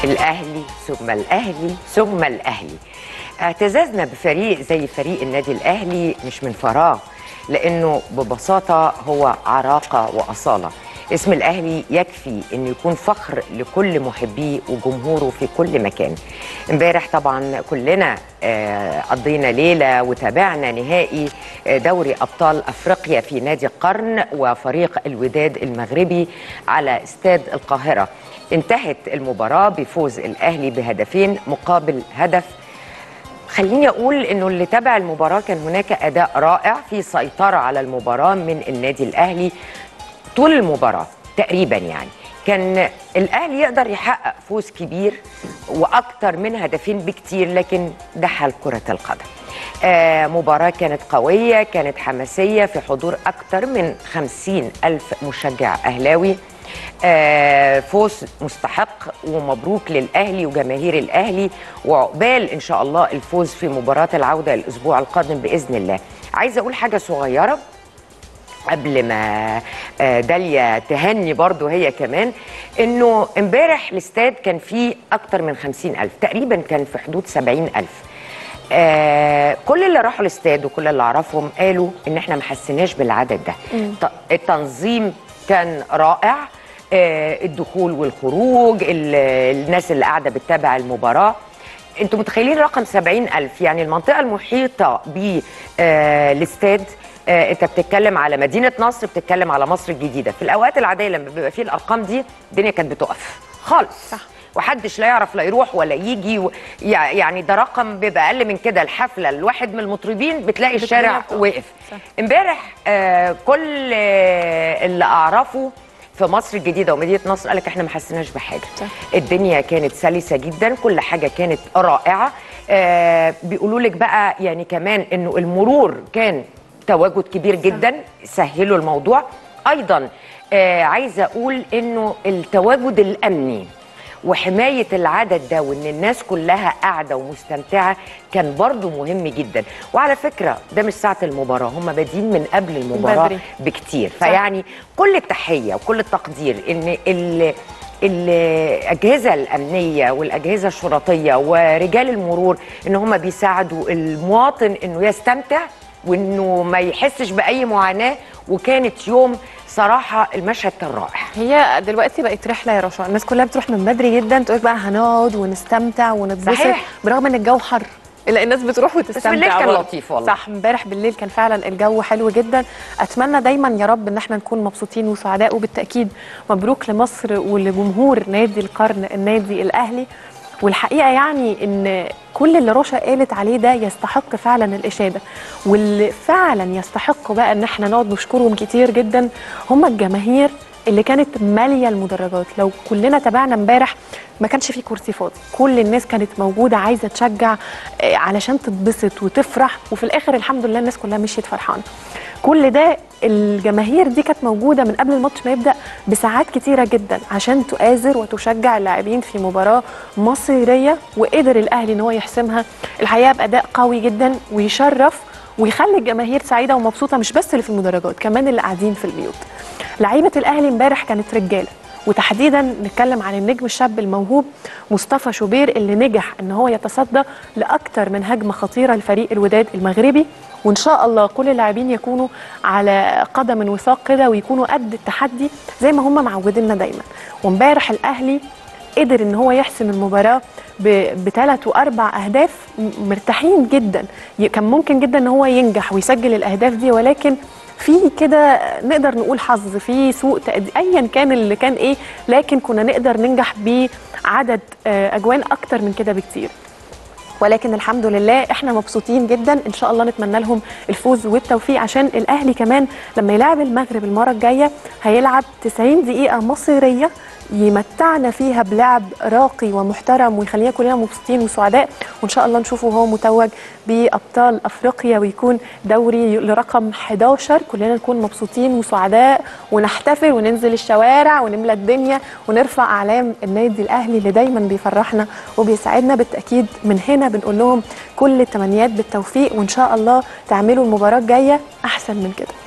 الأهلي ثم الأهلي ثم الأهلي. اعتزازنا بفريق زي فريق النادي الأهلي مش من فراغ، لأنه ببساطة هو عراقة وأصالة. اسم الأهلي يكفي أن يكون فخر لكل محبيه وجمهوره في كل مكان. امبارح طبعا كلنا قضينا ليلة وتابعنا نهائي دوري أبطال أفريقيا في نادي القرن وفريق الوداد المغربي على استاد القاهرة. انتهت المباراة بفوز الأهلي بهدفين مقابل هدف. خليني أقول أنه اللي تابع المباراة كان هناك أداء رائع في سيطرة على المباراة من النادي الأهلي طول المباراة تقريبا. يعني كان الأهلي يقدر يحقق فوز كبير وأكتر من هدفين بكتير، لكن ده حال كرة القدم. مباراة كانت قوية، كانت حماسية، في حضور أكتر من 50,000 مشجع أهلاوي. فوز مستحق ومبروك للأهلي وجماهير الأهلي، وعقبال إن شاء الله الفوز في مباراة العودة الأسبوع القادم بإذن الله. عايزة أقول حاجة صغيرة قبل ما داليا تهني برضو هي كمان، إنه امبارح الاستاد كان فيه أكتر من 50,000 تقريبا، كان في حدود 70,000. كل اللي راحوا الاستاد وكل اللي أعرفهم قالوا إن إحنا ما حسيناش بالعدد ده. التنظيم كان رائع، الدخول والخروج، الناس اللي قاعدة بتتابع المباراة. انتوا متخيلين رقم 70,000؟ يعني المنطقة المحيطة بالاستاد، انت بتتكلم على مدينة نصر، بتتكلم على مصر الجديدة. في الأوقات العادية لما بيبقى فيه الأرقام دي الدنيا كانت بتقف خالص، صح، وحدش لا يعرف لا يروح ولا يجي يعني ده رقم بيبقى أقل من كده. الحفلة الواحد من المطربين بتلاقي الشارع وقف. امبارح كل اللي أعرفه في مصر الجديدة ومدينة نصر قالك احنا ما حسيناش بحاجة. الدنيا كانت سلسة جدا، كل حاجة كانت رائعة. بيقولوا لك بقى يعني كمان انه المرور كان تواجد كبير جدا، سهلوا الموضوع. ايضا عايزة اقول انه التواجد الامني وحماية العدد ده وان الناس كلها قاعدة ومستمتعة كان برضو مهم جدا. وعلى فكرة ده مش ساعة المباراة، هم بادين من قبل المباراة بكتير. فيعني كل التحية وكل التقدير ان الأجهزة الأمنية والأجهزة الشرطية ورجال المرور ان هم بيساعدوا المواطن انه يستمتع وانه ما يحسش بأي معاناة. وكانت يوم صراحة المشهد كان رائع. هي دلوقتي بقت رحلة يا رشا، الناس كلها بتروح من بدري جدا، تقول بقى هنقعد ونستمتع ونتبسط، برغم ان الجو حر الا الناس بتروح وتستمتع. بس بالليل كان لطيف والله. صح، امبارح بالليل كان فعلا الجو حلو جدا. اتمنى دايما يا رب ان احنا نكون مبسوطين وسعداء، وبالتاكيد مبروك لمصر ولجمهور نادي القرن النادي الاهلي. والحقيقه يعني ان كل اللي رشا قالت عليه ده يستحق فعلا الاشاده، واللي فعلا يستحقوا بقى ان احنا نقعد نشكرهم كتير جدا هم الجماهير اللي كانت ماليه المدرجات. لو كلنا تابعنا امبارح ما كانش فيه كرسي فاضي، كل الناس كانت موجوده عايزه تشجع علشان تتبسط وتفرح، وفي الاخر الحمد لله الناس كلها مشيت فرحانه. كل ده الجماهير دي كانت موجوده من قبل الماتش ما يبدا بساعات كتيره جدا عشان تؤازر وتشجع اللاعبين في مباراه مصيريه، وقدر الاهلي ان هو يحسمها الحقيقه باداء قوي جدا ويشرف ويخلي الجماهير سعيده ومبسوطه، مش بس اللي في المدرجات كمان اللي قاعدين في البيوت. لعيبه الاهلي امبارح كانت رجاله، وتحديدا نتكلم عن النجم الشاب الموهوب مصطفى شوبير اللي نجح ان هو يتصدى لاكثر من هجمه خطيره لفريق الوداد المغربي. وان شاء الله كل اللاعبين يكونوا على قدم وساق كده ويكونوا قد التحدي زي ما هم معوديننا دايما. وامبارح الاهلي قدر ان هو يحسم المباراه ب3 و4 اهداف مرتاحين جدا. كان ممكن جدا ان هو ينجح ويسجل الاهداف دي، ولكن في كده نقدر نقول حظ، في سوء ايا كان اللي كان ايه، لكن كنا نقدر ننجح بعدد اجوان اكتر من كده بكتير. ولكن الحمد لله احنا مبسوطين جدا، ان شاء الله نتمنى لهم الفوز والتوفيق، عشان الاهلي كمان لما يلعب المغرب المره الجايه هيلعب 90 دقيقه مصيريه يمتعنا فيها بلعب راقي ومحترم ويخلينا كلنا مبسوطين وسعداء، وان شاء الله نشوفه هو متوج بابطال افريقيا ويكون دوري لرقم 11. كلنا نكون مبسوطين وسعداء ونحتفل وننزل الشوارع ونملى الدنيا ونرفع اعلام النادي الاهلي اللي دايما بيفرحنا وبيسعدنا. بالتاكيد من هنا بنقول لهم كل التمنيات بالتوفيق، وان شاء الله تعملوا المباراه الجايه احسن من كده.